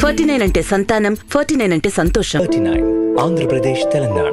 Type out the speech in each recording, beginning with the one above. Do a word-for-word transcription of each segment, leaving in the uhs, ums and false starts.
Forty nine అంటే సంతానం, forty nine అంటే సంతోషం. Forty nine Andhra Pradesh, Telangana.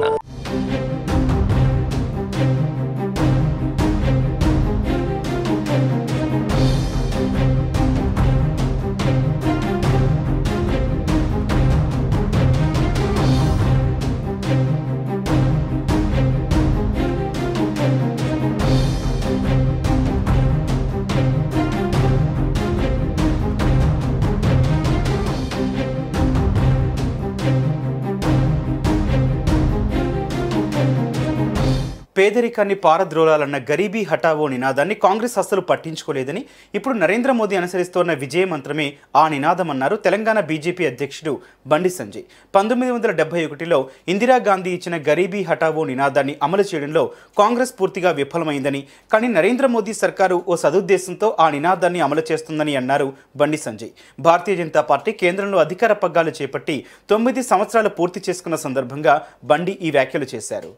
పేదరికాన్ని పారద్రోలాలన్న గరీబీ హఠావో నినాదాన్ని కాంగ్రెస్ అస్సలు పట్టించుకోలేదని, ఇప్పుడు నరేంద్ర మోదీ అనుసరిస్తోన్న విజయ మంత్రమే ఆ నినాదం అన్నారు తెలంగాణ బీజేపీ అధ్యక్షుడు బండి సంజయ్. పంతొమ్మిది వందల డెబ్బై ఒకటిలో ఇందిరాగాంధీ ఇచ్చిన గరీబీ హఠావో నినాదాన్ని అమలు చేయడంలో కాంగ్రెస్ పూర్తిగా విఫలమైందని, కానీ నరేంద్ర మోదీ సర్కారు ఓ సదుద్దేశంతో ఆ నినాదాన్ని అమలు చేస్తుందని అన్నారు బండి సంజయ్. భారతీయ జనతా పార్టీ కేంద్రంలో అధికార పగ్గాలు చేపట్టి తొమ్మిది సంవత్సరాలు పూర్తి చేసుకున్న సందర్భంగా బండి ఈ వ్యాఖ్యలు చేశారు.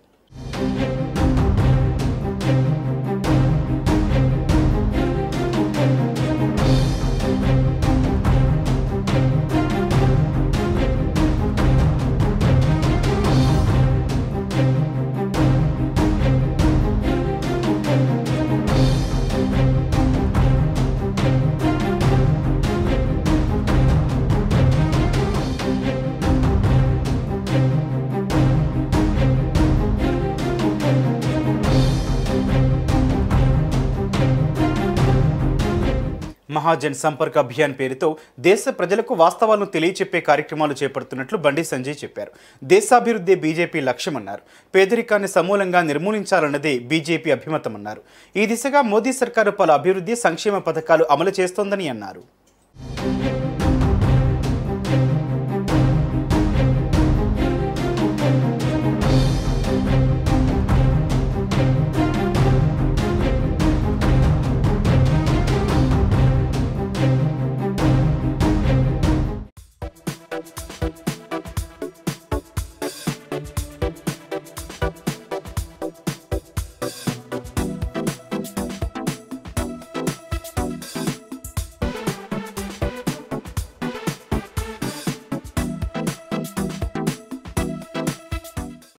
మహాజన్ సంపర్క్ అభియాన్ పేరుతో దేశ ప్రజలకు వాస్తవాలను తెలియచెప్పే కార్యక్రమాలు చేపడుతున్నట్లు బండి సంజయ్ చెప్పారు. దేశాభివృద్ధి బీజేపీ లక్ష్యమన్నారు. పేదరికాన్ని సమూలంగా నిర్మూలించాలన్నదే బీజేపీ అభిమతమన్నారు. ఈ దిశగా మోదీ సర్కారు పలు అభివృద్ధి సంక్షేమ పథకాలు అమలు చేస్తోందని అన్నారు.